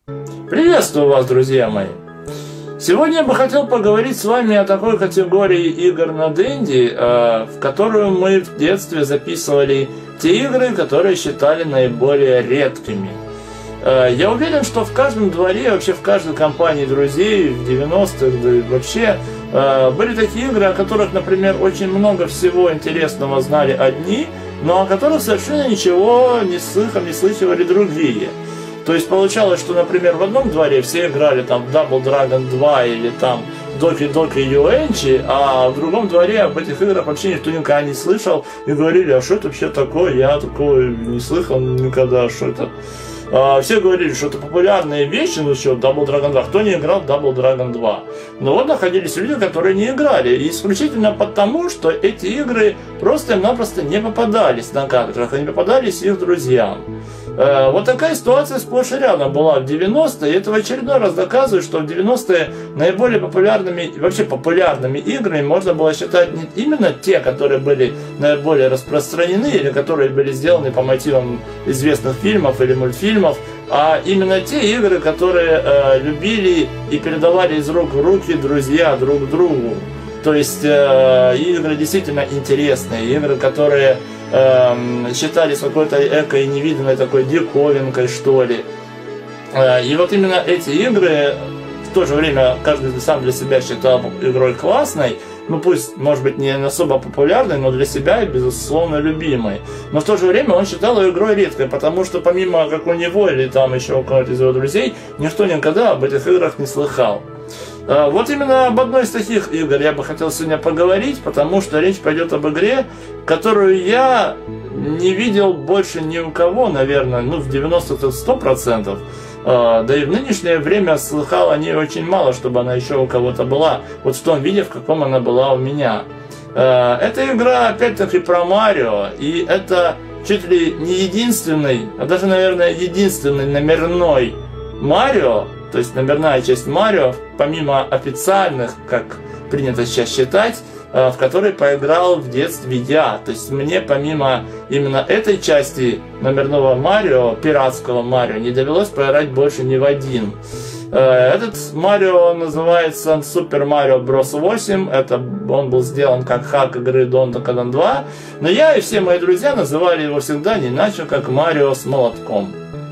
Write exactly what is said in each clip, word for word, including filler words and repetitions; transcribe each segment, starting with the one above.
Приветствую вас, друзья мои! Сегодня я бы хотел поговорить с вами о такой категории игр на Денди, в которую мы в детстве записывали те игры, которые считали наиболее редкими. Я уверен, что в каждом дворе, вообще в каждой компании друзей в девяностых, да и вообще, были такие игры, о которых, например, очень много всего интересного знали одни, но о которых совершенно ничего не слыхом не слышали другие. То есть получалось, что, например, в одном дворе все играли там в Double Dragon два или там Doki Doki Yuenchi, а в другом дворе об этих играх вообще никто никогда не слышал и говорили, а что это вообще такое, я такого не слыхал никогда, что это... А, все говорили, что это популярные вещи, ну что, Double Dragon два, кто не играл в Double Dragon два? Но вот находились люди, которые не играли, и исключительно потому, что эти игры просто-напросто не попадались на картах, они попадались их друзьям. А, вот такая ситуация сплошь и рядом была в девяностые, и это в очередной раз доказывает, что в девяностые наиболее популярными, вообще популярными играми можно было считать не именно те, которые были наиболее распространены, или которые были сделаны по мотивам известных фильмов или мультфильмов, а именно те игры, которые э, любили и передавали из рук в руки друзья друг другу. То есть э, игры действительно интересные, игры, которые э, считались какой-то эко и невиданной такой диковинкой, что ли. Э, и вот именно эти игры, в то же время каждый сам для себя считал игрой классной, ну пусть, может быть, не особо популярной, но для себя, безусловно, любимой. Но в то же время он считал ее игрой редкой, потому что помимо как у него или там еще у кого-то из его друзей, никто никогда об этих играх не слыхал. Вот именно об одной из таких игр я бы хотел сегодня поговорить, потому что речь пойдет об игре, которую я не видел больше ни у кого, наверное, ну в девяностых сто процентов. Да и в нынешнее время слыхал о ней очень мало, чтобы она еще у кого-то была. Вот в том виде, в каком она была у меня. Эта игра опять-таки про Марио, и это чуть ли не единственный, а даже, наверное, единственный номерной Марио, то есть номерная часть Марио, помимо официальных, как принято сейчас считать, в которой поиграл в детстве я. То есть мне помимо именно этой части номерного Марио, пиратского Марио, не довелось поиграть больше ни в один. Этот Марио называется Super Mario Bros. восемь. Это он был сделан как хак игры Donkey Kong два. Но я и все мои друзья называли его всегда не иначе, как Марио с молотком.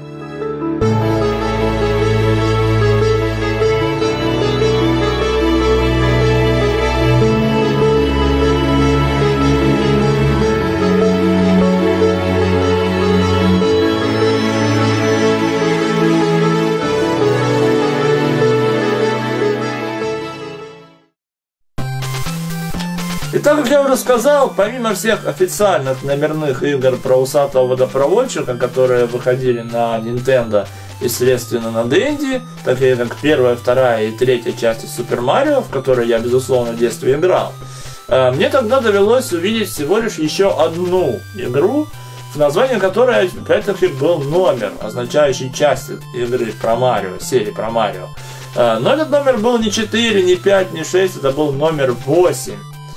И так как я уже сказал, помимо всех официальных номерных игр про усатого водопроводчика, которые выходили на Nintendo и, следственно, на Денди, такие как первая, вторая и третья части Super Mario, в которые я, безусловно, в детстве играл, мне тогда довелось увидеть всего лишь еще одну игру, в названии которой, опять-таки, был номер, означающий часть игры про Марио, серии про Марио. Но этот номер был не четыре, не пять, не шесть, это был номер восемь.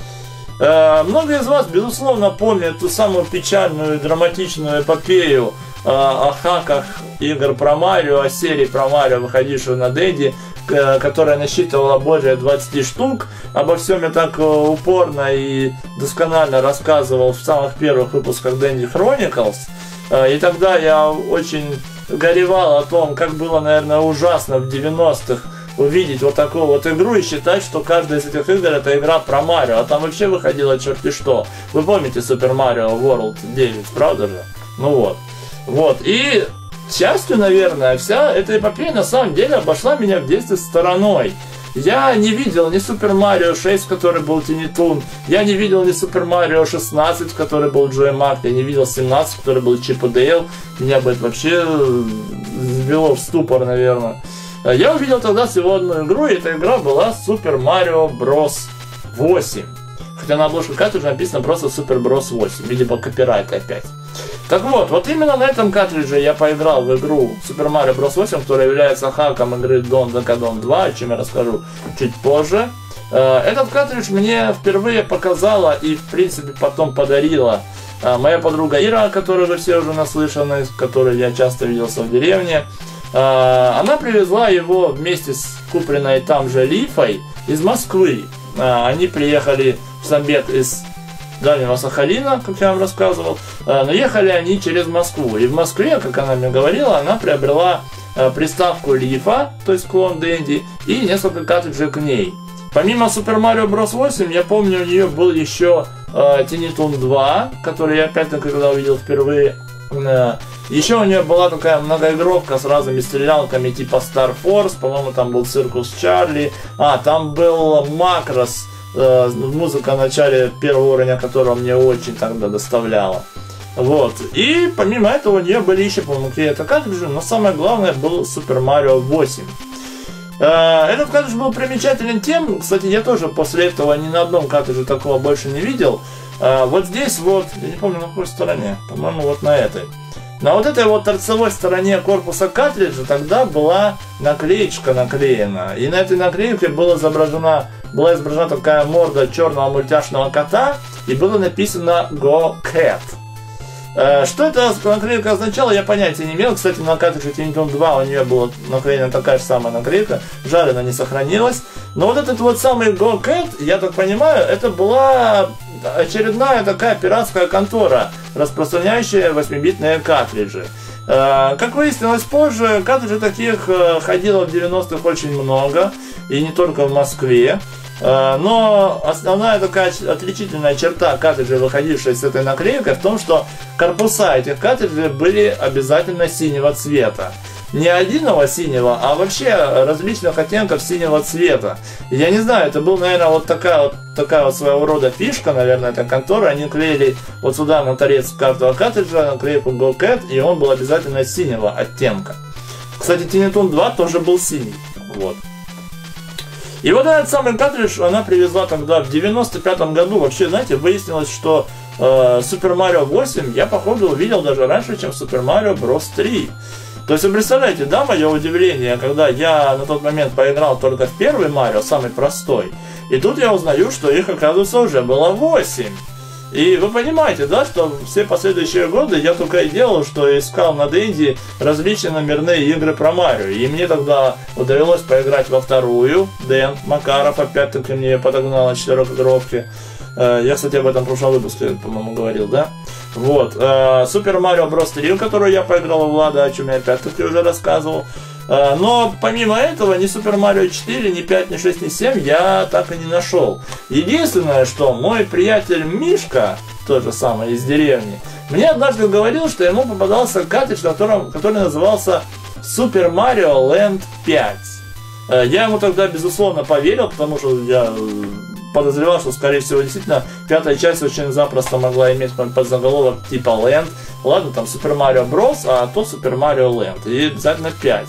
Многие из вас, безусловно, помнят ту самую печальную и драматичную эпопею э, о хаках игр про Марио, о серии про Марио, выходившую на Денди, э, которая насчитывала более двадцати штук. Обо всем я так э, упорно и досконально рассказывал в самых первых выпусках Dendy Chronicles. Э, и тогда я очень горевал о том, как было, наверное, ужасно в девяностых увидеть вот такую вот игру и считать, что каждая из этих игр это игра про Марио, а там вообще выходило черти что. Вы помните Super Mario World девять, правда же? Ну вот. Вот. И, к счастью, наверное, вся эта эпопея на самом деле обошла меня в детстве стороной. Я не видел ни Super Mario шесть, в которой был Тини Тун, я не видел ни Super Mario шестнадцать, в которой был Джой Мак, я не видел семнадцать, в которой был Чип и Дейл. Меня бы это вообще ввело в ступор, наверное. Я увидел тогда всего одну игру, и эта игра была Super Mario Bros. восемь. Хотя на обложке картриджа написано просто Super Bros. восемь, видимо копирайт опять. Так вот, вот именно на этом картридже я поиграл в игру Super Mario Bros. восемь, которая является хаком игры Donkey Kong два, о чем я расскажу чуть позже. Этот картридж мне впервые показала и, в принципе, потом подарила моя подруга Ира, о которой вы все уже наслышаны, с которой я часто виделся в деревне. Она привезла его вместе с купленной там же лифой из Москвы. Они приехали в Самбет из Дальнего Сахалина, как я вам рассказывал, но ехали они через Москву. И в Москве, как она мне говорила, она приобрела приставку лифа, то есть клон Dendy, и несколько картриджей к ней. Помимо Super Mario Bros. восемь, я помню, у нее был еще Tiny Toon два, который я опять-таки когда увидел впервые. Еще у нее была такая многоигровка с разными стрелялками типа Star Force, по-моему, там был Circus Charlie, а, там был Macross, э, музыка в начале первого уровня, которого мне очень тогда доставляла. Вот, и помимо этого у нее были еще, по-моему, какие-то картриджи, но самое главное был Super Mario восемь. Э, этот картридж был примечателен тем, кстати, я тоже после этого ни на одном картридже такого больше не видел. Э, вот здесь вот, я не помню на какой стороне, по-моему, вот на этой. На вот этой вот торцевой стороне корпуса картриджа тогда была наклеечка наклеена. И на этой наклейке была изображена, была изображена такая морда черного мультяшного кота. И было написано Go Cat. Что эта наклейка означала, я понятия не имел. Кстати, на картридже Tiny Toon два у нее была наклеена такая же самая наклейка. Жаль, она не сохранилась. Но вот этот вот самый Go Cat, я так понимаю, это была очередная такая пиратская контора, распространяющая восьмибитные картриджи. Как выяснилось позже, картриджей таких ходило в девяностых очень много, и не только в Москве. Но основная такая отличительная черта картриджей, выходившей с этой наклейкой, в том, что корпуса этих картриджей были обязательно синего цвета. Не одиного синего, а вообще различных оттенков синего цвета. Я не знаю, это был, наверное, вот такая вот, такая вот своего рода фишка, наверное, этой конторы. Они клеили вот сюда на торец каждого картриджа наклейку Go Cat, и он был обязательно синего оттенка. Кстати, Tiny Toon два тоже был синий. Вот. И вот этот самый картридж она привезла тогда в девяносто пятом году. Вообще, знаете, выяснилось, что э, Super Mario восемь я, походу, увидел даже раньше, чем Super Mario Bros. три. То есть вы представляете, да, мое удивление, когда я на тот момент поиграл только в первый Марио, самый простой, и тут я узнаю, что их, оказывается, уже было восемь. И вы понимаете, да, что все последующие годы я только и делал, что искал на Dendy различные номерные игры про Марио. И мне тогда удалось поиграть во вторую. Дэн Макаров опять-таки мне ее подогнал на четырехигровке. Я, кстати, об этом в прошлом выпуске, по-моему, говорил, да? Вот. Super Mario Bros. три, в которую я поиграл у Влада, о чем я опять-таки уже рассказывал. Но помимо этого ни Super Mario четыре, ни пять, ни шесть, ни семь я так и не нашел. Единственное, что мой приятель Мишка, тот же самый из деревни, мне однажды говорил, что ему попадался картридж, который, который назывался Super Mario Land пять. Я ему тогда безусловно поверил, потому что я подозревал, что, скорее всего, действительно, пятая часть очень запросто могла иметь подзаголовок типа Land. Ладно, там Super Mario Bros., а то Super Mario Land. И обязательно пять.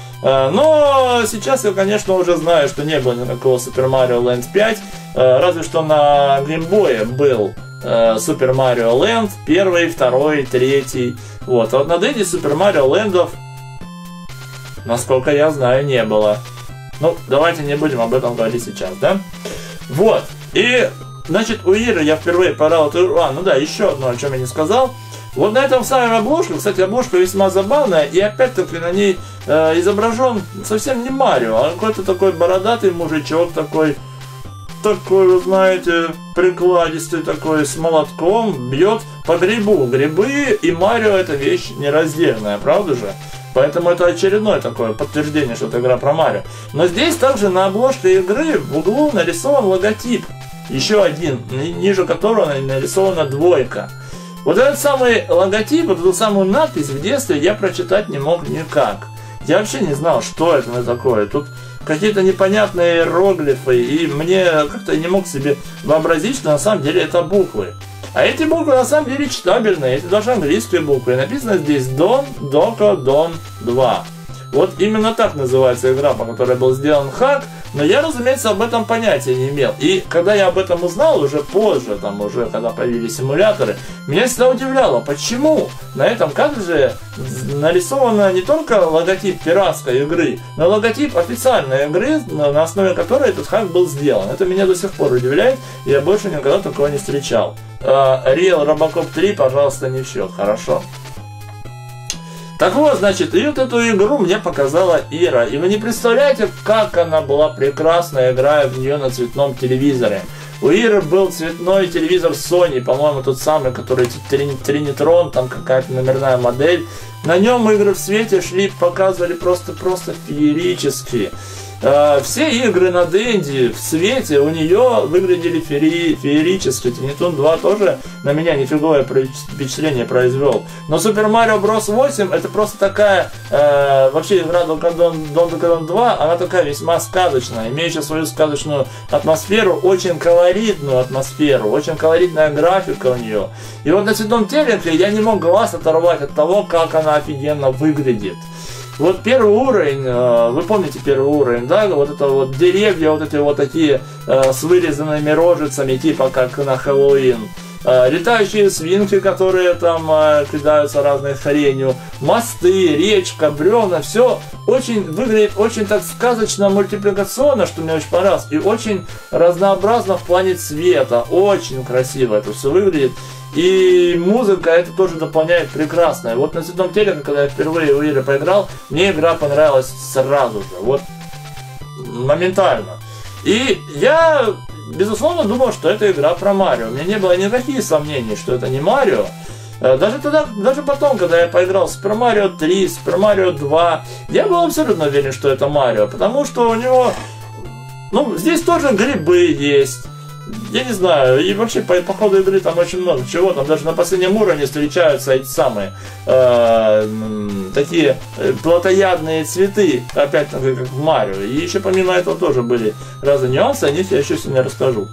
Но сейчас я, конечно, уже знаю, что не было никакого Super Mario Land пять. Разве что на Game Boy был Super Mario Land первый, второй, третий. Вот. А вот на Dendy Super Mario Land'ов, насколько я знаю, не было. Ну, давайте не будем об этом говорить сейчас, да? Вот. И, значит, у Иры я впервые порал эту игру. А, ну да, еще одно, о чем я не сказал. Вот на этом самом обложке, кстати, обложка весьма забавная, и опять-таки на ней э, изображен совсем не Марио, а какой-то такой бородатый мужичок, такой, такой, вы знаете, прикладистый такой, с молотком, бьет по грибу. Грибы и Марио — это вещь нераздельная, правда же? Поэтому это очередное такое подтверждение, что это игра про Марио. Но здесь также на обложке игры в углу нарисован логотип, еще один, ниже которого нарисована двойка. Вот этот самый логотип, вот эту самую надпись в детстве я прочитать не мог никак. Я вообще не знал, что это такое. Тут какие-то непонятные иероглифы, и мне как-то не мог себе вообразить, что на самом деле это буквы. А эти буквы на самом деле читабельные, это даже английские буквы. И написано здесь Дон, Дока, Дон два. Вот именно так называется игра, по которой был сделан хак, но я, разумеется, об этом понятия не имел. И когда я об этом узнал, уже позже, там уже, когда появились симуляторы, меня всегда удивляло, почему на этом картридже нарисовано не только логотип пиратской игры, но и логотип официальной игры, на основе которой этот хак был сделан. Это меня до сих пор удивляет, и я больше никогда такого не встречал. Real Robocop три, пожалуйста, не в счет, хорошо. Так вот, значит, и вот эту игру мне показала Ира. И вы не представляете, как она была прекрасна, играя в нее на цветном телевизоре. У Иры был цветной телевизор Sony, по-моему, тот самый, который Trinitron, там какая-то номерная модель. На нем игры в свете шли, показывали просто-просто феерически. Все игры на Денди в свете у нее выглядели феери, феерически. Trinitron два тоже на меня нифиговое впечатление произвел. Но Super Mario Bros. восемь это просто такая, э, вообще игра Donkey Kong два, она такая весьма сказочная, имеющая свою сказочную атмосферу, очень колоритную атмосферу, очень колоритная графика у нее. И вот на цветном телеке я не мог глаз оторвать от того, как она офигенно выглядит. Вот первый уровень, вы помните первый уровень, да, вот это вот деревья, вот эти вот такие с вырезанными рожицами, типа как на Хэллоуин. Летающие свинки, которые там кидаются разной хренью, мосты, речка, бревна, все очень выглядит очень так сказочно, мультипликационно, что мне очень понравилось, и очень разнообразно в плане цвета, очень красиво это все выглядит. И музыка это тоже дополняет прекрасно. И вот на цветном телеке, когда я впервые у Иры поиграл, мне игра понравилась сразу же, вот моментально. И я, безусловно, думал, что это игра про Марио. У меня не было никаких сомнений, что это не Марио. Даже тогда, даже потом, когда я поиграл в Super Mario три, Super Mario два, я был абсолютно уверен, что это Марио, потому что у него, ну, здесь тоже грибы есть. Я не знаю, и вообще по, по ходу игры там очень много чего, там даже на последнем уровне встречаются эти самые э, такие плотоядные цветы, опять как в Марио. И еще помимо этого тоже были разные нюансы, о них я еще сегодня расскажу.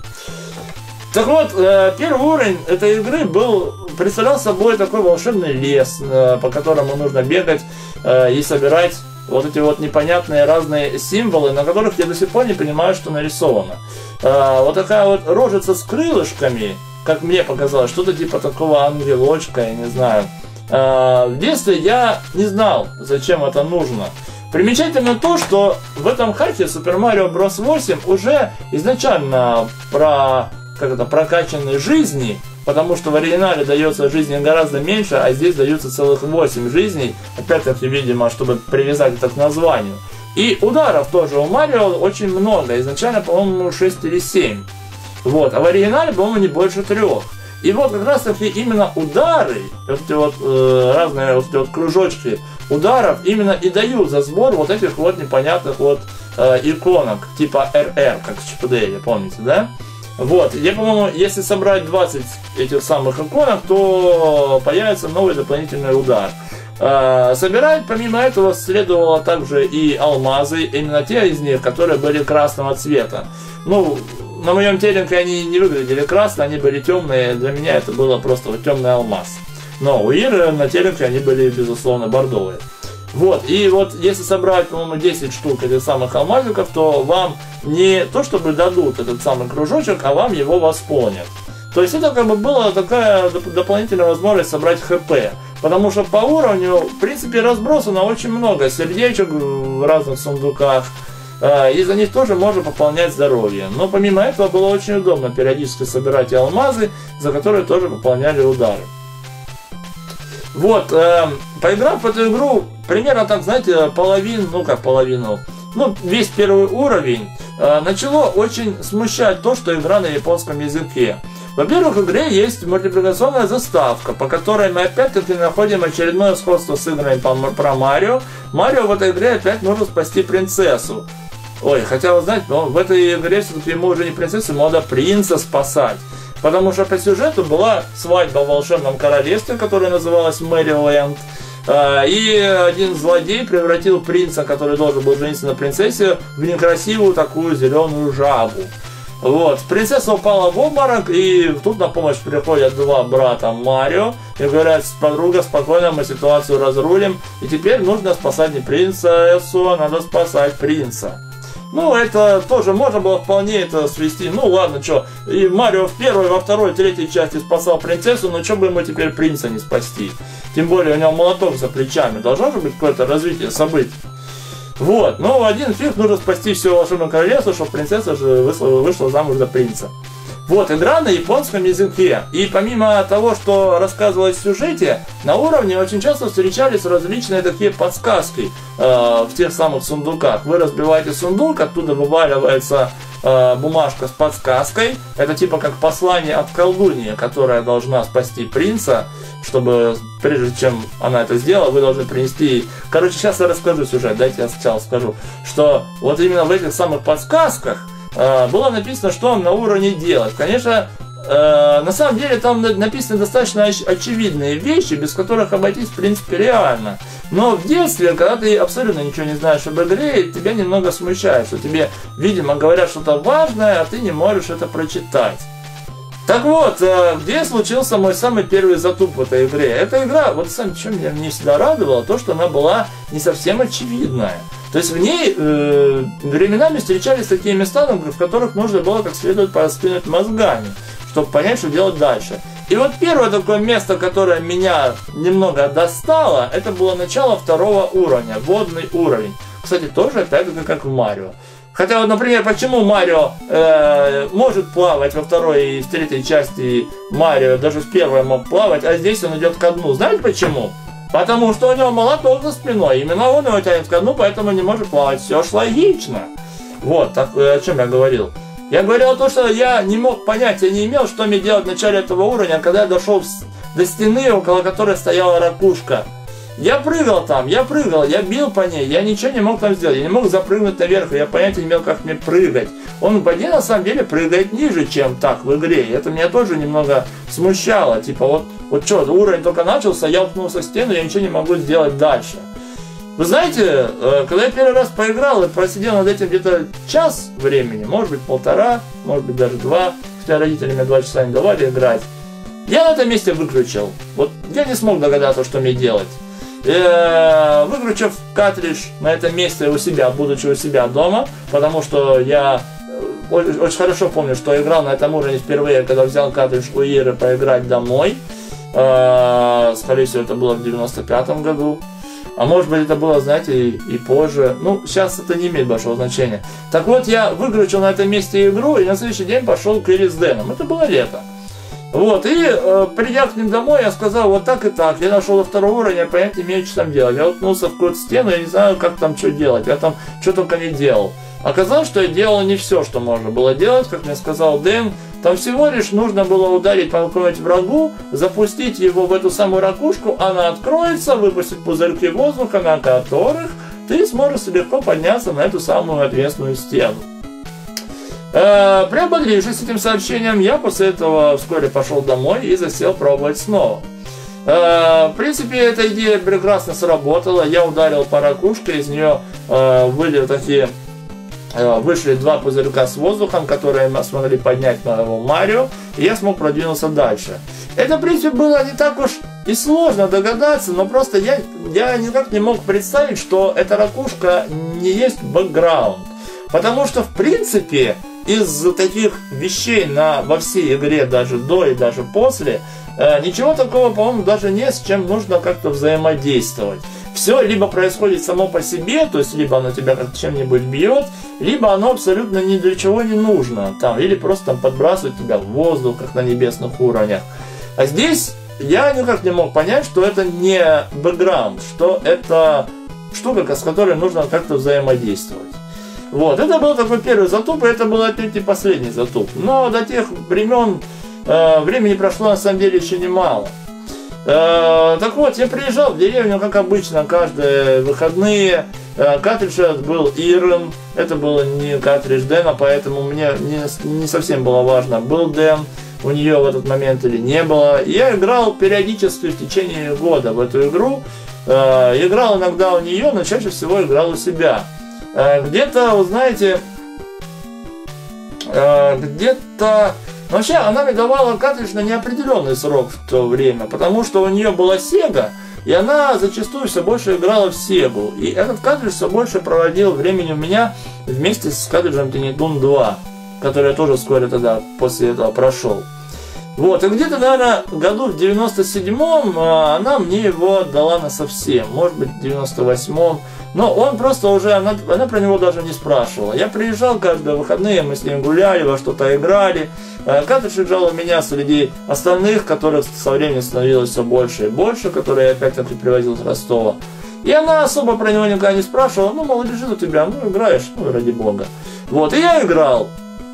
Так вот, э, первый уровень этой игры был, представлял собой такой волшебный лес, э, по которому нужно бегать э, и собирать вот эти вот непонятные разные символы, на которых я до сих пор не понимаю, что нарисовано. А, вот такая вот рожица с крылышками, как мне показалось, что-то типа такого ангелочка, я не знаю. А, в детстве я не знал, зачем это нужно. Примечательно то, что в этом хаке Super Mario Bros. восемь уже изначально про, как это, прокачанные жизни, потому что в оригинале дается жизни гораздо меньше, а здесь даются целых восемь жизней, опять-таки, видимо, чтобы привязать это к названию. И ударов тоже у Марио очень много, изначально, по-моему, шесть или семь. Вот, а в оригинале, по-моему, не больше трех. И вот как раз таки именно удары, вот эти вот э, разные вот эти вот кружочки ударов именно и дают за сбор вот этих вот непонятных вот э, иконок, типа эр эр, как в Чип и Дейле, помните, да? Вот, я, по-моему, если собрать двадцать этих самых иконок, то появится новый дополнительный удар. Собирать, помимо этого, следовало также и алмазы, именно те из них, которые были красного цвета. Ну, на моем телеке они не выглядели красные, они были темные, для меня это было просто вот темный алмаз. Но у Иры на телеке они были, безусловно, бордовые. Вот, и вот если собрать, по-моему, десять штук этих самых алмазиков, то вам не то чтобы дадут этот самый кружочек, а вам его восполнят. То есть это как бы была такая дополнительная возможность собрать хп. Потому что по уровню, в принципе, разбросано очень много сердечек в разных сундуках. И за них тоже можно пополнять здоровье. Но помимо этого было очень удобно периодически собирать и алмазы, за которые тоже пополняли удары. Вот, э, поиграв в эту игру, примерно так, знаете, половину, ну как половину, ну весь первый уровень, э, начало очень смущать то, что игра на японском языке. Во-первых, в игре есть мультипликационная заставка, по которой мы опять-таки находим очередное сходство с играми про Марио. Марио в этой игре опять нужно спасти принцессу. Ой, хотя, вы знаете, в этой игре все-таки ему уже не принцессу, ему надо принца спасать. Потому что по сюжету была свадьба в волшебном королевстве, которое называлось Мэриленд. И один злодей превратил принца, который должен был жениться на принцессе, в некрасивую такую зеленую жабу. Вот, принцесса упала в обморок, и тут на помощь приходят два брата Марио и говорят: подруга, спокойно, мы ситуацию разрулим, и теперь нужно спасать не принцессу, а надо спасать принца. Ну, это тоже можно было вполне это свести. Ну, ладно, что, и Марио в первой, во второй, третьей части спасал принцессу, но что бы ему теперь принца не спасти? Тем более у него молоток за плечами, должно же быть какое-то развитие событий. Вот, но один фиг нужно спасти все волшебное королевство, чтобы принцесса же вышла, вышла замуж за принца. Вот, игра на японском языке. И помимо того, что рассказывалось в сюжете, на уровне очень часто встречались различные такие подсказки э, в тех самых сундуках. Вы разбиваете сундук, оттуда вываливается э, бумажка с подсказкой. Это типа как послание от колдуньи, которая должна спасти принца, чтобы прежде чем она это сделала, вы должны принести... Короче, сейчас я расскажу сюжет, дайте я сначала скажу, что вот именно в этих самых подсказках было написано, что на уровне делать. Конечно, на самом деле там написаны достаточно очевидные вещи, без которых обойтись в принципе реально. Но в детстве, когда ты абсолютно ничего не знаешь об игре, тебя немного смущает, что тебе, видимо, говорят что-то важное, а ты не можешь это прочитать. Так вот, где случился мой самый первый затуп в этой игре? Эта игра, вот сам, что меня не всегда радовало, то, что она была не совсем очевидная. То есть в ней э, временами встречались такие места, в которых нужно было как следует пораскинуть мозгами, чтобы понять, что делать дальше. И вот первое такое место, которое меня немного достало, это было начало второго уровня, водный уровень. Кстати, тоже опять-таки как в Марио. Хотя вот, например, почему Марио э, может плавать во второй и в третьей части Марио, даже в первой мог плавать, а здесь он идет ко дну. Знаете почему? Потому что у него молоток за спиной. Именно он его тянет ко дну, поэтому не может плавать. Все ж логично. Вот, так, о чем я говорил. Я говорил о том, что я не мог понять, я не имел, что мне делать в начале этого уровня, когда я дошел до стены, около которой стояла ракушка. Я прыгал там, я прыгал, я бил по ней, я ничего не мог там сделать, я не мог запрыгнуть наверх, я понятия не имел, как мне прыгать. Он в воде на самом деле прыгает ниже, чем так в игре, и это меня тоже немного смущало, типа вот, вот что, уровень только начался, я уткнулся в стену, я ничего не могу сделать дальше. Вы знаете, когда я первый раз поиграл и просидел над этим где-то час времени, может быть полтора, может быть даже два, хотя родители мне два часа не давали играть, я на этом месте выключил, вот я не смог догадаться, что мне делать. Выключив картридж на этом месте у себя, будучи у себя дома, потому что я очень хорошо помню, что играл на этом уровне впервые, когда взял картридж у Иры поиграть домой. Скорее всего, это было в девяносто пятом году. А может быть, это было, знаете, и, и позже. Ну, сейчас это не имеет большого значения. Так вот, я выключил на этом месте игру и на следующий день пошел к Ире с Дэном. Это было лето. Вот, и э, придя к ним домой, я сказал, вот так и так, я нашел до второго уровня, я понятия не имею, что там делать. Я уткнулся в какую-то стену, я не знаю, как там что делать, я там что только не делал. Оказалось, что я делал не все, что можно было делать, как мне сказал Дэн, там всего лишь нужно было ударить по какому-нибудь врагу, запустить его в эту самую ракушку, она откроется, выпустить пузырьки воздуха, на которых ты сможешь легко подняться на эту самую ответственную стену. Э, приободрившись этим сообщением, я после этого вскоре пошел домой и засел пробовать снова. Э, в принципе, эта идея прекрасно сработала. Я ударил по ракушке, из нее э, вылили такие, э, вышли два пузырька с воздухом, которые мы смогли поднять моего Марио, и я смог продвинуться дальше. Это, в принципе, было не так уж и сложно догадаться, но просто я, я никак не мог представить, что эта ракушка не есть бэкграунд. Потому что, в принципе, из таких вещей на, во всей игре, даже до и даже после, э, ничего такого, по-моему, даже нет, с чем нужно как-то взаимодействовать. Все либо происходит само по себе, то есть либо оно тебя как-то чем-нибудь бьет, либо оно абсолютно ни для чего не нужно, там, или просто там, подбрасывает тебя в воздух, как на небесных уровнях. А здесь я никак не мог понять, что это не бэкграунд, что это штука, с которой нужно как-то взаимодействовать. Вот, это был такой первый затуп, и это был отнюдь не последний затуп. Но до тех времен, э, времени прошло на самом деле еще немало. Э, так вот, я приезжал в деревню, как обычно, каждые выходные. Э, картридж был Ирен, это было не картридж Дэна, поэтому мне не, не совсем было важно, был Дэн у нее в этот момент или не было. Я играл периодически в течение года в эту игру. Э, играл иногда у нее, но чаще всего играл у себя. Где-то, вы знаете, где-то... Вообще, она мне давала картридж на неопределенный срок в то время, потому что у нее была Sega, и она зачастую все больше играла в Сегу. И этот картридж все больше проводил времени у меня вместе с картриджем Tiny Toon два, который я тоже вскоре тогда после этого прошел. Вот, и где-то, наверное, году в девяносто седьмом она мне его отдала насовсем, может быть, в девяносто восьмом. Но он просто уже, она, она про него даже не спрашивала. Я приезжал каждые выходные, мы с ним гуляли, во что-то играли. Картриджи лежал у меня среди остальных, которых со временем становилось все больше и больше, которые я опять-таки привозил с Ростова. И она особо про него никогда не спрашивала, ну, мол, лежит у тебя, ну, играешь, ну, ради бога. Вот, и я играл.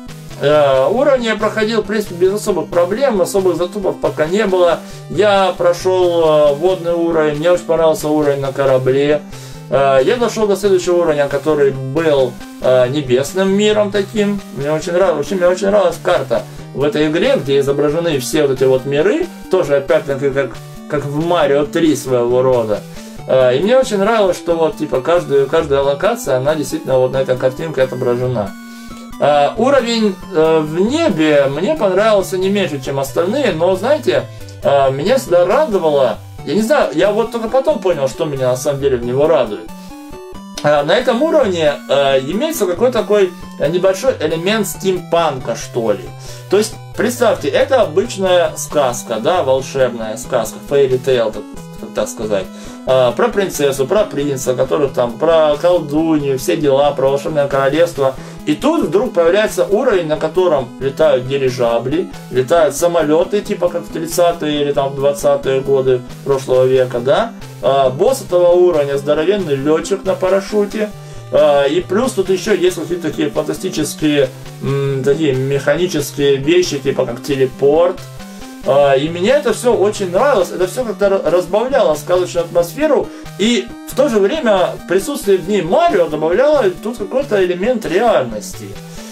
Э, уровень я проходил, в принципе, без особых проблем, особых затупов пока не было. Я прошел э, водный уровень, мне очень понравился уровень на корабле. Э, я дошел до следующего уровня, который был э, небесным миром таким. Мне очень нравилось, очень, мне очень нравилась карта в этой игре, где изображены все вот эти вот миры, тоже опять-таки как, как в Марио три своего рода. И мне очень нравилось, что вот типа каждую, каждая локация, она действительно вот на этой картинке отображена. Uh, уровень uh, в небе мне понравился не меньше, чем остальные, но, знаете, uh, меня всегда радовало, я не знаю, я вот только потом понял, что меня на самом деле в него радует. Uh, на этом уровне uh, имеется какой-то такой небольшой элемент стимпанка, что ли. То есть, представьте, это обычная сказка, да, волшебная сказка, fairy tale, так, так сказать. Uh, про принцессу, про принца, которых там, про колдунью, все дела, про волшебное королевство. И тут вдруг появляется уровень, на котором летают дирижабли, летают самолеты, типа как в тридцатые или там в двадцатые годы прошлого века, да. Uh, босс этого уровня здоровенный летчик на парашюте. Uh, и плюс тут еще есть какие-то такие фантастические, м, такие механические вещи, типа как телепорт. И мне это все очень нравилось, это все как-то разбавляло сказочную атмосферу, и в то же время присутствие в ней Марио добавляло тут какой-то элемент реальности.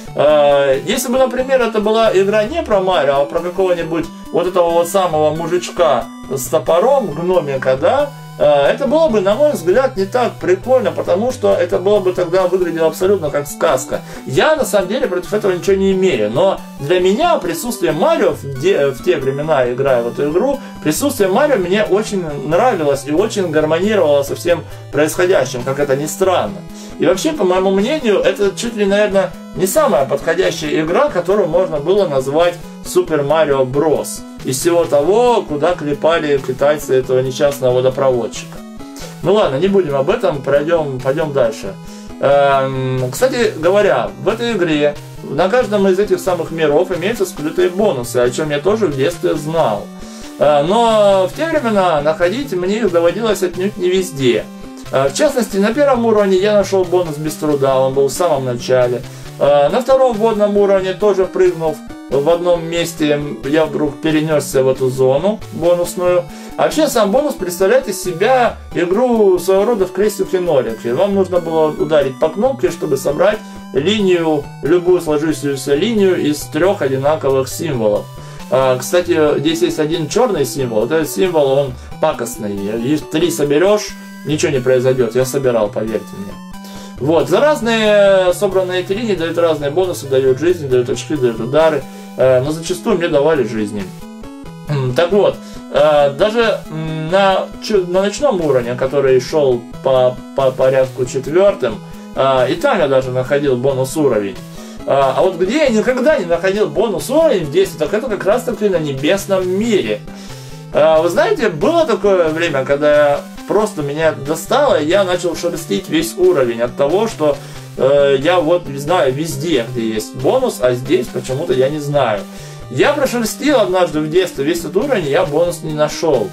Если бы, например, это была игра не про Марио, а про какого-нибудь вот этого вот самого мужичка с топором, гномика, да, это было бы, на мой взгляд, не так прикольно, потому что это было бы тогда выглядело абсолютно как сказка. Я, на самом деле, против этого ничего не имею, но для меня присутствие Марио, в, де, в те времена, играя в эту игру, присутствие Марио мне очень нравилось и очень гармонировало со всем происходящим, как это ни странно. И вообще, по моему мнению, это чуть ли, наверное, не самая подходящая игра, которую можно было назвать Super Mario Bros. Из всего того, куда клепали китайцы этого несчастного водопроводчика. Ну ладно, не будем об этом, пройдем, пойдем дальше. Эм, кстати говоря, в этой игре на каждом из этих самых миров имеются скрытые бонусы, о чем я тоже в детстве знал. Э, но в те времена находить мне их доводилось отнюдь не везде. Э, в частности, на первом уровне я нашел бонус без труда, он был в самом начале. Э, на втором водном уровне, тоже прыгнув в одном месте, я вдруг перенесся в эту зону бонусную. А вообще сам бонус представляет из себя игру своего рода в крестике-нолике. Вам нужно было ударить по кнопке, чтобы собрать линию, любую сложившуюся линию из трех одинаковых символов. А, кстати, здесь есть один черный символ. Вот этот символ, он пакостный. Если три соберешь, ничего не произойдет. Я собирал, поверьте мне. Вот, за разные собранные эти линии дают разные бонусы, дают жизни, дают очки, дают удары, э, но зачастую мне давали жизни. Так вот, э, даже на, на ночном уровне, который шел по, по порядку четвертым, э, и там я даже находил бонус уровень. Э, а вот где я никогда не находил бонус уровень в детстве, так это как раз таки на небесном мире. Э, вы знаете, было такое время, когда я просто меня достало, и я начал шерстить весь уровень от того, что э, я вот не знаю везде, где есть бонус, а здесь почему-то я не знаю. Я прошерстил однажды в детстве весь этот уровень, и я бонус не нашел.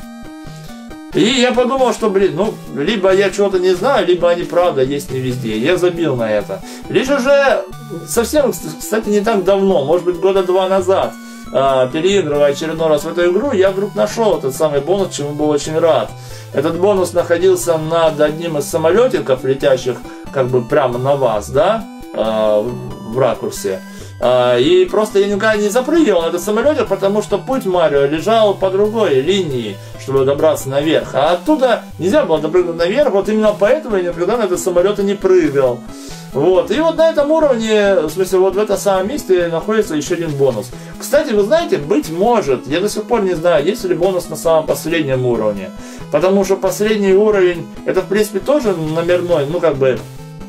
И я подумал, что, блин, ну, либо я чего-то не знаю, либо они правда есть не везде. Я забил на это. Лишь уже совсем, кстати, не так давно, может быть, года два назад, э, переигрывая очередной раз в эту игру, я вдруг нашел этот самый бонус, чему был очень рад. Этот бонус находился над одним из самолетиков, летящих как бы прямо на вас, да, э, в ракурсе. Э, и просто я никогда не запрыгивал на этот самолетик, потому что путь Марио лежал по другой линии, чтобы добраться наверх. А оттуда нельзя было допрыгнуть наверх, вот именно поэтому я никогда на этот самолет и не прыгал. Вот, и вот на этом уровне, в смысле, вот в этом самом месте находится еще один бонус. Кстати, вы знаете, быть может, я до сих пор не знаю, есть ли бонус на самом последнем уровне. Потому что последний уровень, это в принципе тоже номерной, ну как бы,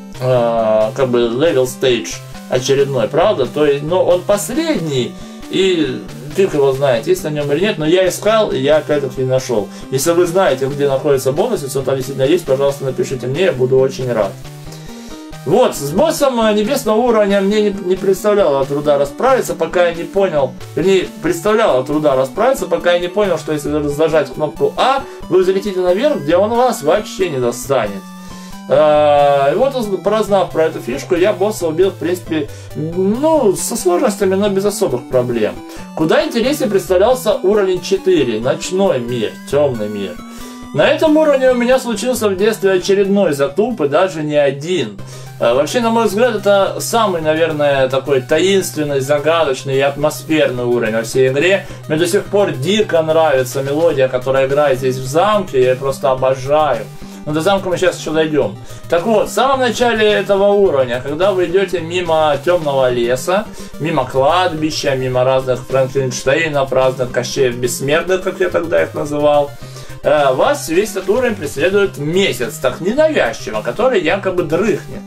э, как бы level stage очередной, правда? То есть, но он последний, и фиг его знает, есть на нем или нет, но я искал, и я опять-таки не нашел. Если вы знаете, где находится бонус, если он там действительно есть, пожалуйста, напишите мне, я буду очень рад. Вот, с боссом небесного уровня мне не, не представляло труда расправиться, пока я не понял, вернее, представляло труда расправиться, пока я не понял, что если зажать кнопку А, вы взлетите наверх, где он вас вообще не достанет. И вот, прознав про эту фишку, я босса убил, в принципе, ну, со сложностями, но без особых проблем. Куда интереснее представлялся уровень четыре, ночной мир, темный мир. На этом уровне у меня случился в детстве очередной затуп, и даже не один. Вообще, на мой взгляд, это самый, наверное, такой таинственный, загадочный и атмосферный уровень во всей игре. Мне до сих пор дико нравится мелодия, которая играет здесь в замке, я ее просто обожаю. Но до замка мы сейчас еще дойдем. Так вот, в самом начале этого уровня, когда вы идете мимо темного леса, мимо кладбища, мимо разных Франкенштейнов, разных Кощеев Бессмертных, как я тогда их называл, вас весь этот уровень преследует месяц, так ненавязчиво, который якобы дрыхнет.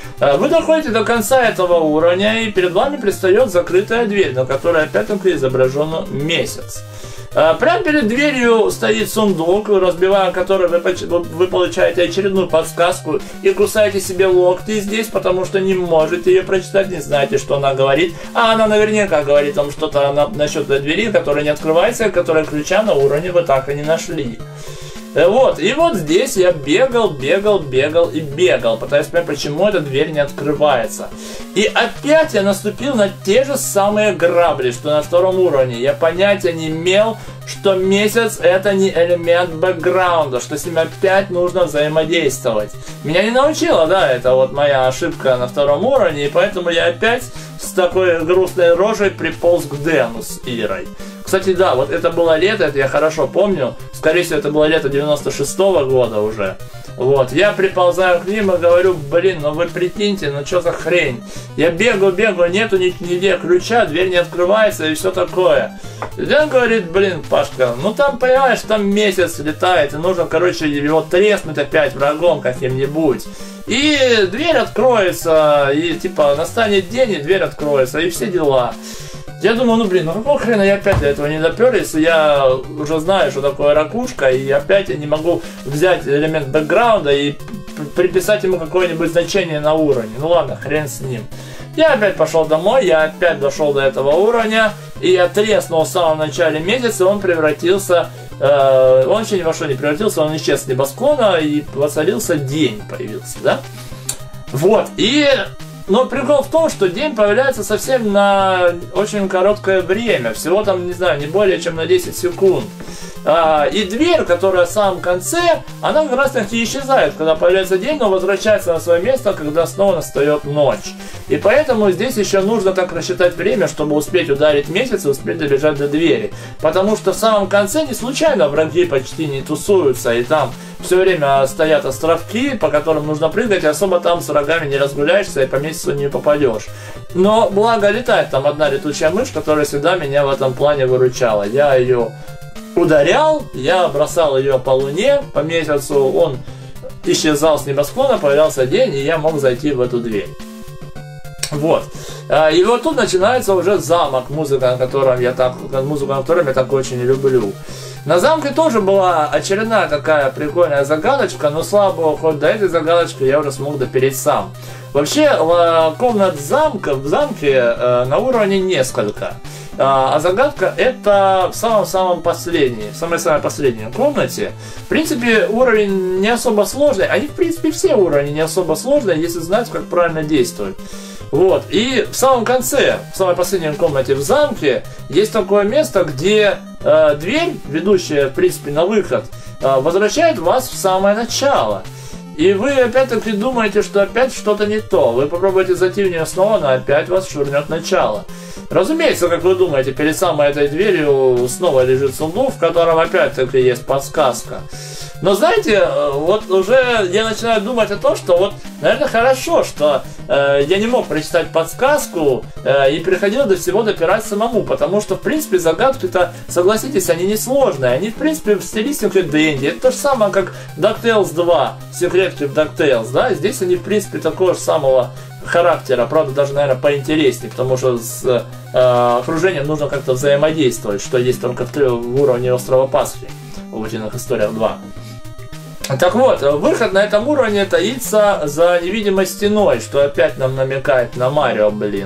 Вы доходите до конца этого уровня, и перед вами предстает закрытая дверь, на которой опять-таки изображен месяц. Прямо перед дверью стоит сундук, разбивая который вы, вы получаете очередную подсказку и кусаете себе локти здесь, потому что не можете ее прочитать, не знаете, что она говорит. А она наверняка говорит вам что-то насчет этой двери, которая не открывается, которая ключа на уровне вы так и не нашли. Вот, и вот здесь я бегал, бегал, бегал и бегал, пытаясь понять, почему эта дверь не открывается. И опять я наступил на те же самые грабли, что на втором уровне. Я понятия не имел, что месяц это не элемент бэкграунда, что с ним опять нужно взаимодействовать. Меня не научила, да, это вот моя ошибка на втором уровне, и поэтому я опять с такой грустной рожей приполз к Дэну с Ирой. Кстати, да, вот это было лето, это я хорошо помню. Скорее всего, это было лето девяносто шестого года уже. Вот, я приползаю к ним и говорю, блин, ну вы прикиньте, ну что за хрень? Я бегаю, бегаю, нету нигде ключа, дверь не открывается и все такое. И он говорит, блин, Пашка, ну там, понимаешь, там месяц летает, и нужно, короче, его треснуть опять врагом каким-нибудь. И дверь откроется, и типа настанет день, и дверь откроется, и все дела. Я думаю, ну блин, ну какого хрена я опять до этого не допер, если я уже знаю, что такое ракушка, и опять я не могу взять элемент бэкграунда и приписать ему какое-нибудь значение на уровне. Ну ладно, хрен с ним. Я опять пошел домой, я опять дошел до этого уровня, и я треснул в самом начале месяца, он превратился, э, он еще ни во что не превратился, он исчез с небосклона, и воцарился день, появился, да? Вот, и... Но прикол в том, что день появляется совсем на очень короткое время. Всего там, не знаю, не более чем на десять секунд. А, и дверь, которая в самом конце, она как раз таки исчезает, когда появляется день, но возвращается на свое место, когда снова настает ночь. И поэтому здесь еще нужно так рассчитать время, чтобы успеть ударить месяц и успеть добежать до двери. Потому что в самом конце не случайно враги почти не тусуются, и там все время стоят островки, по которым нужно прыгать, и особо там с врагами не разгуляешься и по месяцу не попадешь. Но благо летает там одна летучая мышь, которая всегда меня в этом плане выручала. Я ее ударял, я бросал ее по луне, по месяцу он исчезал с небосклона, появлялся день, и я мог зайти в эту дверь. Вот. И вот тут начинается уже замок, музыка, на котором я так, музыку, на котором я так очень люблю. На замке тоже была очередная такая прикольная загадочка, но слава богу, хоть до этой загадочки я уже смог допереть сам. Вообще, комнат замка, в замке э, на уровне несколько. А загадка это в самом-самом последней, в самой-самой последней комнате. В принципе, уровень не особо сложный. Они, в принципе, все уровни не особо сложные, если знать, как правильно действовать. Вот. И в самом конце, в самой последней комнате в замке, есть такое место, где э, дверь, ведущая, в принципе, на выход, э, возвращает вас в самое начало. И вы опять-таки думаете, что опять что-то не то. Вы попробуете зайти в нее снова, но опять вас швырнет начало. Разумеется, как вы думаете, перед самой этой дверью снова лежит сундук, в котором опять-таки есть подсказка. Но знаете, вот уже я начинаю думать о том, что вот наверное, хорошо, что э, я не мог прочитать подсказку э, и приходил до всего допирать самому, потому что, в принципе, загадки-то, согласитесь, они несложные, они, в принципе, в стилистике Денди. Это то же самое, как DuckTales два, секретки в DuckTales, да, здесь они, в принципе, такого же самого характера, правда, даже, наверное, поинтереснее, потому что с э, окружением нужно как-то взаимодействовать, что есть только в, в уровне Острова Пасхи, в «Утиных историях два». Так вот, выход на этом уровне таится за невидимой стеной, что опять нам намекает на Марио, блин.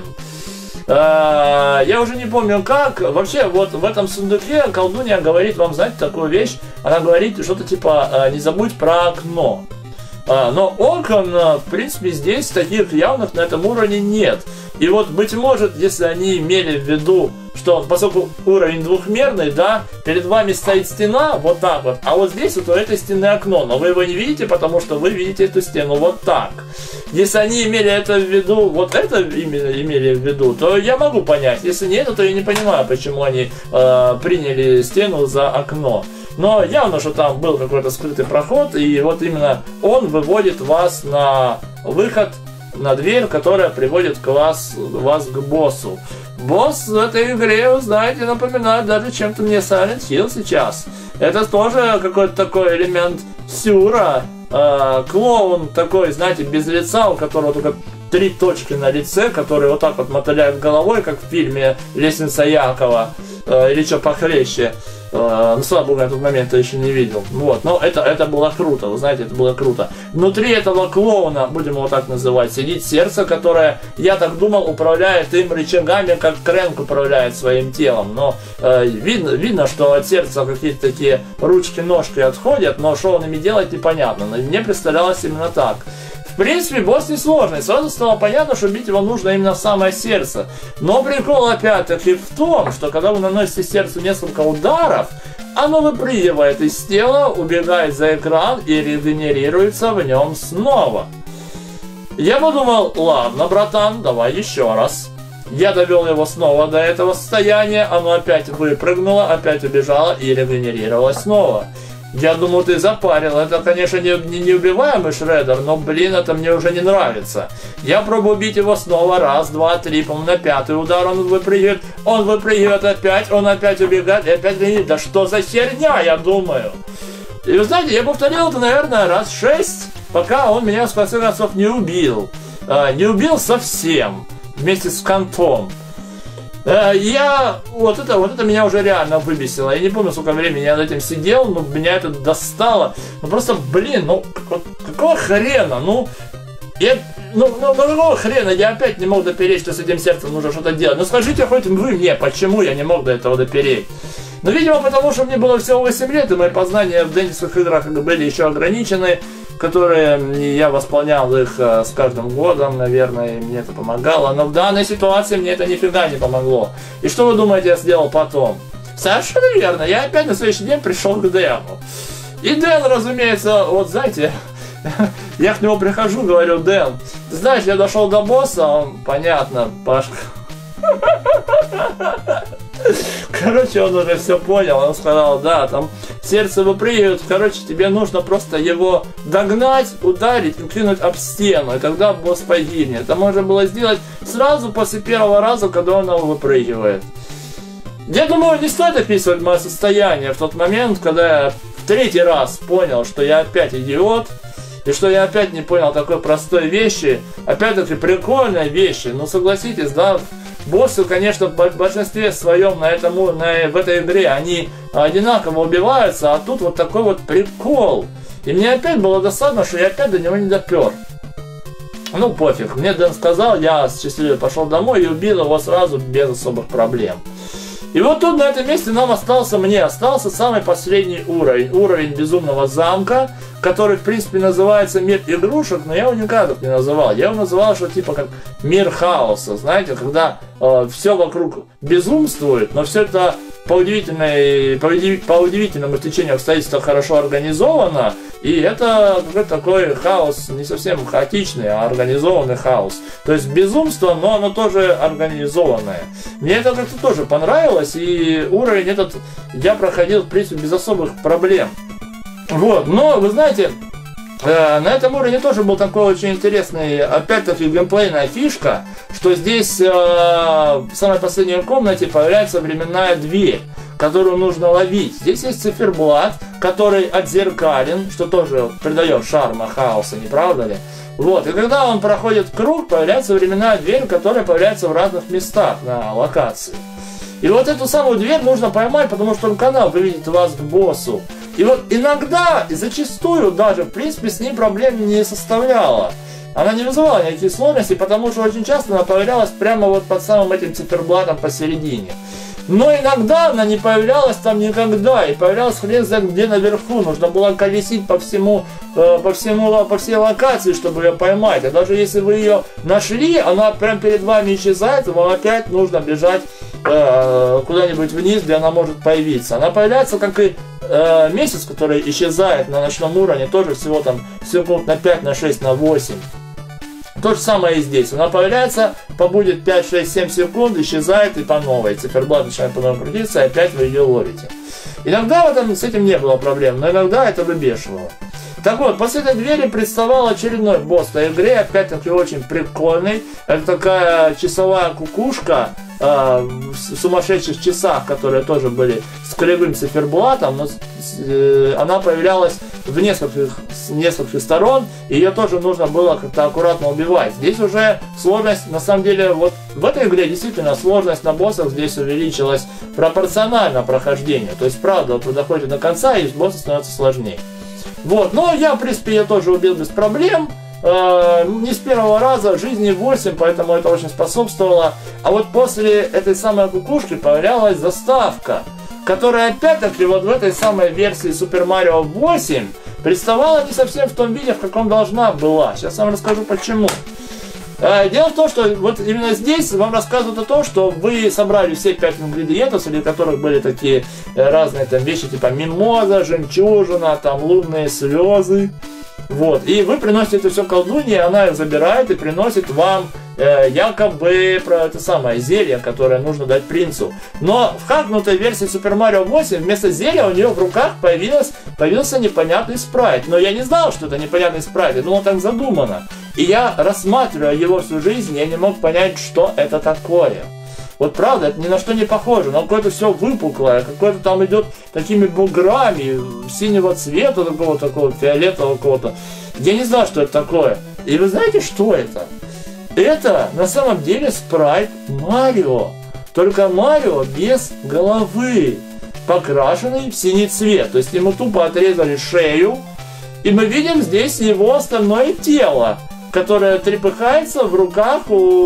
А, я уже не помню как. Вообще, вот в этом сундуке колдунья говорит вам, знаете, такую вещь. Она говорит что-то типа «не забудь про окно». А, но окон, в принципе, здесь таких явных на этом уровне нет. И вот, быть может, если они имели в виду, что поскольку уровень двухмерный, да, перед вами стоит стена, вот так вот, а вот здесь вот у этой стены окно, но вы его не видите, потому что вы видите эту стену вот так. Если они имели это в виду, вот это именно имели в виду, то я могу понять. Если нет, то я не понимаю, почему они э, приняли стену за окно. Но явно, что там был какой-то скрытый проход, и вот именно он выводит вас на выход, на дверь, которая приводит к вас, вас к боссу. Босс в этой игре, вы знаете, напоминает даже чем-то мне Silent Hill сейчас. Это тоже какой-то такой элемент сюра. Э, клоун такой, знаете, без лица, у которого только три точки на лице, который вот так вот мотыляет головой, как в фильме «Лестница Якова», э, или что похлеще. Ну, слава богу, я тот момент еще не видел. Вот, но это, это было круто, вы знаете, это было круто. Внутри этого клоуна, будем его так называть, сидит сердце, которое, я так думал, управляет им рычагами, как Крэнк управляет своим телом. Но э, видно, видно, что от сердца какие-то такие ручки-ножки отходят, но что он ими делает, непонятно. Но мне представлялось именно так. В принципе, босс несложный. Сразу стало понятно, что бить его нужно именно в самое сердце. Но прикол опять-таки в том, что когда вы наносите сердцу несколько ударов, оно выпрыгивает из тела, убегает за экран и регенерируется в нем снова. Я подумал, ладно, братан, давай еще раз. Я довел его снова до этого состояния, оно опять выпрыгнуло, опять убежало и регенерировалось снова. Я думаю, ты запарил. Это, конечно, не, не неубиваемый Шреддер, но, блин, это мне уже не нравится. Я пробую убить его снова. Раз, два, три, по-моему, на пятый удар он выпрыгивает. Он выпрыгивает опять, он опять убегает, и опять говорит, да что за херня, я думаю. И вы знаете, я повторил это, наверное, раз шесть, пока он меня, в конце концов, не убил. А, не убил совсем, вместе с Контом. Я, вот это, вот это меня уже реально выбесило. Я не помню, сколько времени я над этим сидел, но меня это достало. Ну просто, блин, ну какого хрена, ну, я, ну, ну, ну какого хрена, я опять не мог допереть, что с этим сердцем нужно что-то делать. Ну скажите хоть вы мне, почему я не мог до этого допереть? Ну, видимо, потому что мне было всего восемь лет, и мои познания в дендисовых играх были еще ограничены, которые я восполнял их э, с каждым годом, наверное, и мне это помогало. Но в данной ситуации мне это нифига не помогло. И что вы думаете, я сделал потом? Совершенно верно, я опять на следующий день пришел к Дэну. И Дэн, разумеется, вот знаете, я к нему прихожу, говорю, Дэн, ты знаешь, я дошел до босса, он, понятно, Пашка. Короче, он уже все понял, он сказал, да, там сердце выпрыгивает, короче, тебе нужно просто его догнать, ударить и кинуть об стену, и тогда босс погибнет. Это можно было сделать сразу после первого раза, когда он его выпрыгивает. Я думаю, не стоит описывать мое состояние в тот момент, когда я в третий раз понял, что я опять идиот, и что я опять не понял такой простой вещи, опять-таки прикольной вещи, ну согласитесь, да, боссы, конечно, в большинстве своем на этом, на, в этой игре они одинаково убиваются, а тут вот такой вот прикол. И мне опять было досадно, что я опять до него не допер. Ну пофиг, мне Дэн сказал, я счастливо пошел домой и убил его сразу без особых проблем. И вот тут на этом месте нам остался, мне остался самый последний уровень, уровень безумного замка, который в принципе называется мир игрушек, но я его никогда так не называл. Я его называл, что типа как мир хаоса, знаете, когда э, все вокруг безумствует, но все это по, удивительной, по, удив, по удивительному течению обстоятельств хорошо организовано, и это какой-то такой хаос, не совсем хаотичный, а организованный хаос. То есть безумство, но оно тоже организованное. Мне это как-то тоже понравилось, и уровень этот я проходил в принципе без особых проблем. Вот, но вы знаете, На этом уровне тоже был такой очень интересный, опять-таки, геймплейная фишка, что здесь э, в самой последней комнате появляется временная дверь, которую нужно ловить. Здесь есть циферблат, который отзеркален, что тоже придает шарма хаоса, не правда ли? Вот, и когда он проходит круг, появляется временная дверь, которая появляется в разных местах на локации. И вот эту самую дверь нужно поймать, потому что она выведет вас к боссу. И вот иногда, и зачастую даже, в принципе, с ней проблем не составляла. Она не вызывала никаких сложностей, потому что очень часто она появлялась прямо вот под самым этим циферблатом посередине. Но иногда она не появлялась там никогда, и появлялась хрен знает где наверху. Нужно было колесить по всему, э, по всему, по всей локации, чтобы ее поймать. А даже если вы ее нашли, она прям перед вами исчезает, и вам опять нужно бежать э, куда-нибудь вниз, где она может появиться. Она появляется, как и э, месяц, который исчезает на ночном уровне, тоже всего там секунд на пять, на шесть, на восемь. То же самое и здесь. Она появляется, побудет пять, шесть, семь секунд, исчезает и по новой. Циферблат начинает по новой крутиться, и опять вы ее ловите. Иногда в этом, с этим не было проблем, но иногда это выбешивало. Так вот, после этой двери представал очередной босс в игре, опять-таки очень прикольный. Это такая часовая кукушка э, в сумасшедших часах, которые тоже были с кривым циферблатом, но э, она появлялась в нескольких, с нескольких сторон, и ее тоже нужно было как-то аккуратно убивать. Здесь уже сложность, на самом деле, вот в этой игре действительно сложность на боссах здесь увеличилась пропорционально прохождению. То есть, правда, вот вы доходите до конца, и боссы становятся сложнее. Вот, но я, в принципе, ее тоже убил без проблем. Э, не с первого раза, жизни восемь, поэтому это очень способствовало. А вот после этой самой кукушки появлялась заставка, которая, опять-таки, вот в этой самой версии Super Mario восемь представала не совсем в том виде, в каком должна была. Сейчас я вам расскажу, почему. Дело в том, что вот именно здесь вам рассказывают о том, что вы собрали все пять ингредиентов, среди которых были такие разные там вещи, типа мимоза, жемчужина, там лунные слезы. Вот. И вы приносите это все колдунье, она их забирает и приносит вам э, якобы про это самое зелье, которое нужно дать принцу. Но в хакнутой версии Super Mario восемь вместо зелья у нее в руках появилось, появился непонятный спрайт. Но я не знал, что это непонятный спрайт, я думал, так задумано. И я, рассматривая его всю жизнь, я не мог понять, что это такое. Вот правда, это ни на что не похоже, но какое-то все выпуклое, какое-то там идет такими буграми, синего цвета, такого, такого фиолетового какого-то. Я не знал, что это такое. И вы знаете, что это? Это на самом деле спрайт Марио. Только Марио без головы, покрашенный в синий цвет. То есть ему тупо отрезали шею, и мы видим здесь его остальное тело, которая трепыхается в руках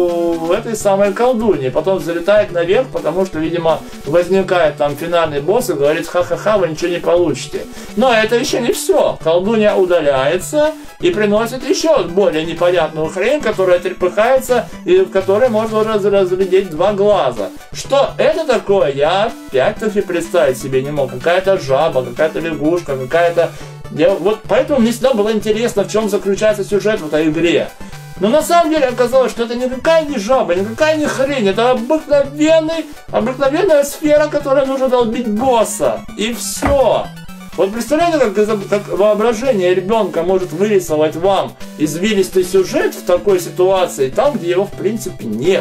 у этой самой колдуньи. Потом залетает наверх, потому что, видимо, возникает там финальный босс и говорит: ха-ха-ха, вы ничего не получите. Но это еще не все. Колдунья удаляется и приносит еще более непонятную хрень, которая трепыхается и в которой можно раз разглядеть два глаза. Что это такое, я опять-таки представить себе не мог. Какая-то жаба, какая-то лягушка, какая-то... Я, вот поэтому мне всегда было интересно, в чем заключается сюжет в этой игре. Но на самом деле оказалось, что это никакая не жаба, никакая не хрень. Это обыкновенный, обыкновенная сфера, которой нужно долбить босса. И все. Вот представляете, как, как воображение ребенка может вырисовать вам извилистый сюжет в такой ситуации, там, где его в принципе нет.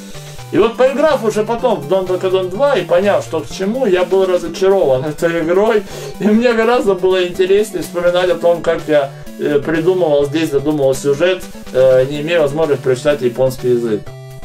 И вот поиграв уже потом в Donkey Kong два и поняв, что к чему, я был разочарован этой игрой. И мне гораздо было интереснее вспоминать о том, как я э, придумывал здесь, задумывал сюжет, э, не имея возможности прочитать японский язык.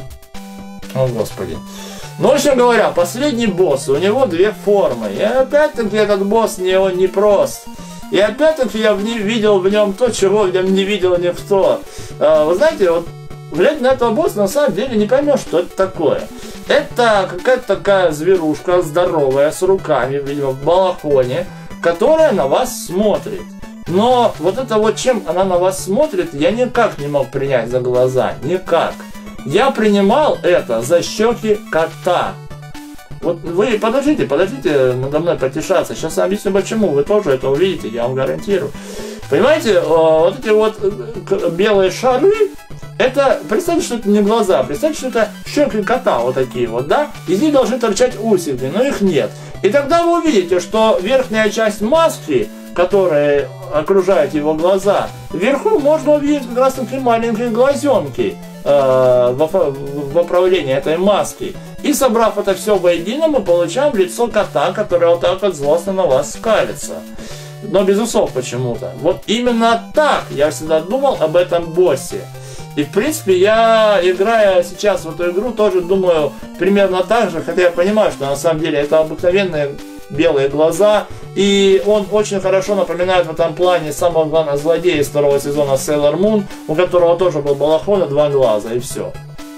О, Господи. Ну, в общем говоря, последний босс, у него две формы. И опять-таки этот босс не, он не прост. И опять-таки я в нем видел в нем то, чего в нем не видел никто. Э, вы знаете, вот глядя на этого босса, на самом деле не поймешь, что это такое. Это какая-то такая зверушка здоровая, с руками, видимо, в балахоне, которая на вас смотрит. Но вот это вот, чем она на вас смотрит, я никак не мог принять за глаза. Никак. Я принимал это за щеки кота. Вот вы подождите, подождите надо мной потешаться. Сейчас я объясню почему. Вы тоже это увидите, я вам гарантирую. Понимаете, вот эти вот белые шары, это, представьте, что это не глаза, представьте, что это щеки кота вот такие вот, да? Из них должны торчать усики, но их нет. И тогда вы увидите, что верхняя часть маски, которая окружает его глаза, вверху можно увидеть как раз таки маленькие глазенки э, в, в управлении этой маски. И собрав это все воедино, мы получаем лицо кота, которое вот так вот злостно на вас скалится. Но без усов почему-то. Вот именно так я всегда думал об этом боссе. И в принципе я, играя сейчас в эту игру, тоже думаю примерно так же, хотя я понимаю, что на самом деле это обыкновенные белые глаза, и он очень хорошо напоминает в этом плане самого главного злодея из второго сезона Sailor Moon, у которого тоже был балахон и два глаза, и все.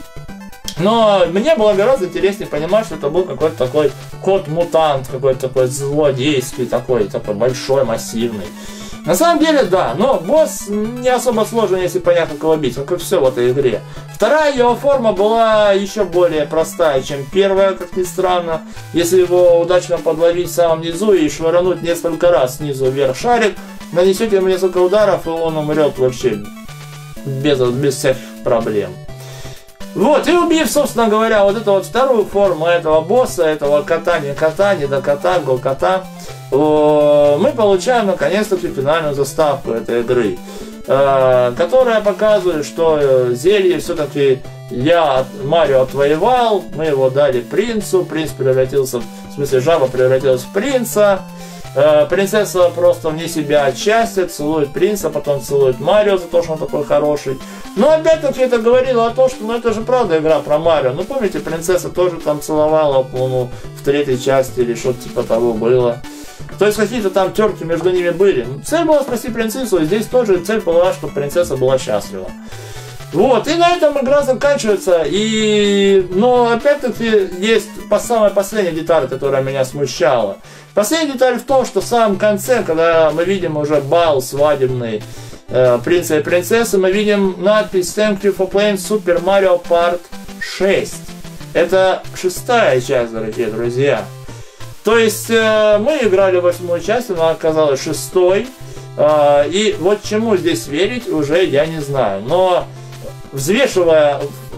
Но мне было гораздо интереснее понимать, что это был какой-то такой кот-мутант, какой-то такой злодейский, такой, такой большой, массивный. На самом деле, да, но босс не особо сложен, если понятно, кого бить, как и все в этой игре. Вторая его форма была еще более простая, чем первая, как ни странно. Если его удачно подловить в самом низу и швырнуть несколько раз снизу вверх шарик, нанесете ему несколько ударов, и он умрет вообще без, без всяких проблем. Вот, и убив, собственно говоря, вот эту вот вторую форму этого босса, этого кота, не кота, не до кота, го кота, мы получаем наконец-таки финальную заставку этой игры, которая показывает, что зелье все-таки я Марио отвоевал, мы его дали принцу, принц превратился, в смысле жаба превратилась в принца, принцесса просто вне себя от счастья целует принца, потом целует Марио за то, что он такой хороший. Но опять-таки это говорило о том, что ну это же правда игра про Марио. Ну помните, принцесса тоже там целовала, по-моему, в третьей части или что-то типа того было. То есть какие-то там терки между ними были. Цель была спасти принцессу, и здесь тоже цель была, чтобы принцесса была счастлива. Вот, и на этом игра заканчивается, и, но опять-таки есть по самой последняя деталь, которая меня смущала. Последняя деталь в том, что в самом конце, когда мы видим уже бал свадебный э, принца и принцессы, мы видим надпись «Thank you for playing Super Mario Part шесть». Это шестая часть, дорогие друзья. То есть э, мы играли восьмую часть, она оказалась шестой, э, и вот чему здесь верить уже я не знаю. Но взвешивая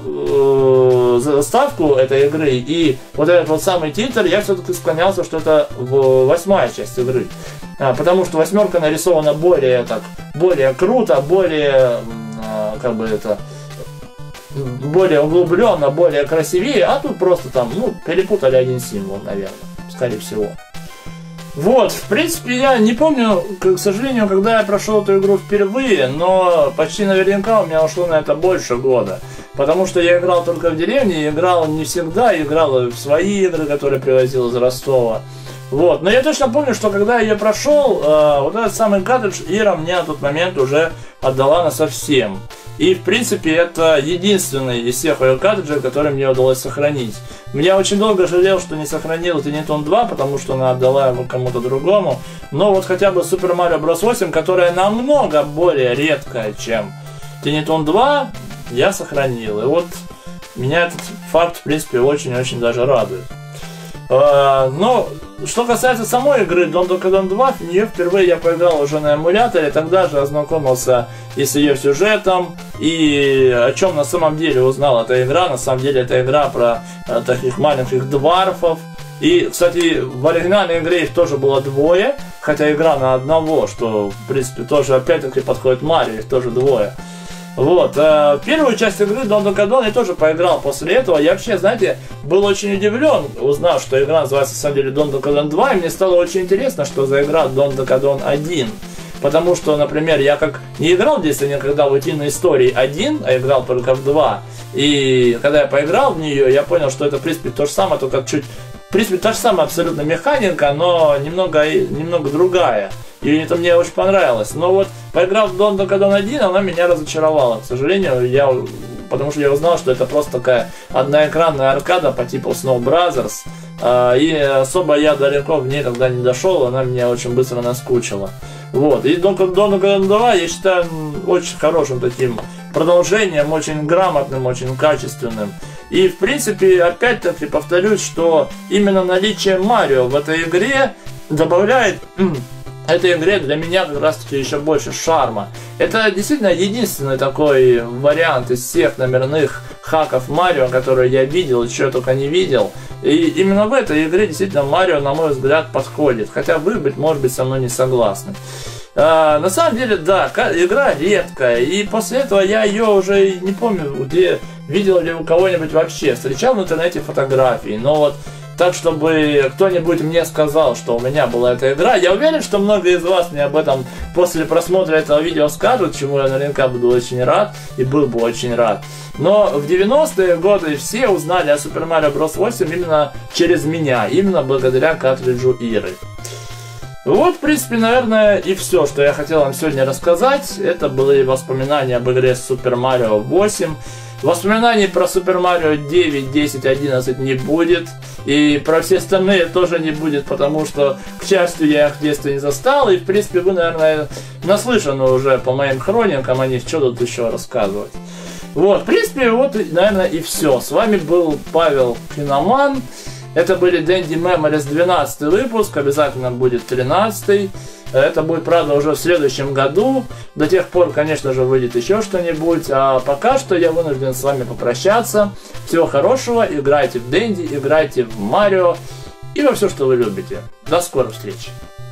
э, заставку этой игры и вот этот вот самый титр, я все-таки склонялся, что это восьмая часть игры. А, потому что восьмерка нарисована более так, более круто, более, э, как бы это, более углубленно, более красивее, а тут просто там, ну, перепутали один символ, наверное, скорее всего. Вот, в принципе, я не помню, к сожалению, когда я прошел эту игру впервые, но почти наверняка у меня ушло на это больше года. Потому что я играл только в деревне, играл не всегда, играл в свои игры, которые привозил из Ростова. Вот, но я точно помню, что когда я ее прошел, э, вот этот самый картридж Ира мне на тот момент уже отдала насовсем. И, в принципе, это единственный из всех ее картриджей, который мне удалось сохранить. Я очень долго жалел, что не сохранил Тинитон два, потому что она отдала его кому-то другому. Но вот хотя бы Super Mario Bros. восемь, которая намного более редкая, чем Тинитон два, я сохранил. И вот меня этот факт, в принципе, очень-очень даже радует. Uh, но что касается самой игры Donkey Kong два, в нее впервые я поиграл уже на эмуляторе, тогда же ознакомился и с ее сюжетом, и о чем на самом деле узнал эта игра. На самом деле это игра про uh, таких маленьких дварфов. И, кстати, в оригинальной игре их тоже было двое, хотя игра на одного, что, в принципе, тоже опять-таки подходит Марио, их тоже двое. Вот, э, первую часть игры Donkey Kong я тоже поиграл после этого. Я вообще, знаете, был очень удивлен, узнав, что игра называется на самом деле Donkey Kong два, и мне стало очень интересно, что за игра Donkey Kong один. Потому что, например, я как не играл в детстве никогда в утиной истории один, а играл только в два. И когда я поиграл в нее, я понял, что это, в принципе, то же самое, только чуть... В принципе, та же самая абсолютно механика, но немного, немного другая. И это мне очень понравилось. Но вот, поиграв в Donkey Kong один, она меня разочаровала. К сожалению, я... потому что я узнал, что это просто такая одноэкранная аркада по типу Snow Brothers. И особо я далеко в ней тогда не дошел, она меня очень быстро наскучила. Вот. И Donkey Kong два я считаю очень хорошим таким продолжением, очень грамотным, очень качественным. И, в принципе, опять-таки повторюсь, что именно наличие Марио в этой игре добавляет этой игре для меня как раз-таки еще больше шарма. Это действительно единственный такой вариант из всех номерных хаков Марио, которые я видел, и что я только не видел. И именно в этой игре действительно Марио, на мой взгляд, подходит. Хотя вы, быть может быть, со мной не согласны. А, на самом деле, да, игра редкая, и после этого я ее уже не помню, где видел ли у кого-нибудь вообще. Встречал в интернете фотографии, но вот так, чтобы кто-нибудь мне сказал, что у меня была эта игра. Я уверен, что многие из вас мне об этом после просмотра этого видео скажут, чему я наверняка буду очень рад и был бы очень рад. Но в девяностые годы все узнали о Super Mario Bros. восемь именно через меня, именно благодаря картриджу Иры. Вот, в принципе, наверное, и все, что я хотел вам сегодня рассказать. Это были воспоминания об игре Super Mario восемь. Воспоминаний про Super Mario девять, десять, одиннадцать не будет. И про все остальные тоже не будет, потому что, к счастью, я их в детстве не застал. И, в принципе, вы, наверное, наслышаны уже по моим хроникам о них, что тут еще рассказывать. Вот, в принципе, вот, наверное, и все. С вами был Павел Киноман. Это были Dendy Memories двенадцатый выпуск, обязательно будет тринадцатый. Это будет, правда, уже в следующем году. До тех пор, конечно же, выйдет еще что-нибудь. А пока что я вынужден с вами попрощаться. Всего хорошего, играйте в Dendy, играйте в Марио и во все, что вы любите. До скорых встреч!